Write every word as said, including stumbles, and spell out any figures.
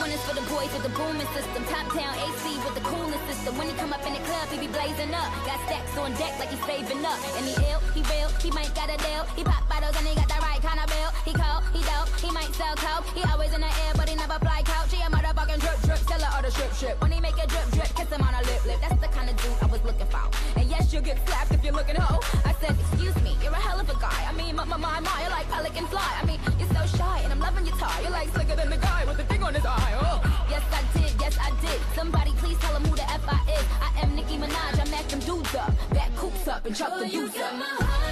one is for the boys with the booming system. Top down A C with the coolest system. When he come up in the club, he be blazing up. Got stacks on deck like he's saving up. And he ill, he real, he might got a deal. He pop bottles and he got the right kind of bill. He cold, he dope, he might sell coke. He always in the air, but he never fly couch. He a motherfucking drip drip, seller or the strip strip. When he make a drip drip, kiss him on a lip lip. That's the kind of dude I was looking for. And yes, you'll get slapped if you're looking hoe. I said, excuse me, you're a hell of a guy. I mean, my, my, my, my, you're like pelican fly. I mean, you're so shy, and I'm loving your tie. You're like slicker than the guy with the thing on his eye. Oh, yes, I did, yes, I did. Somebody please tell him who the F I is. I am Nicki Minaj, I match them dudes up. Back coops up and chuck the You boots got up. my heart.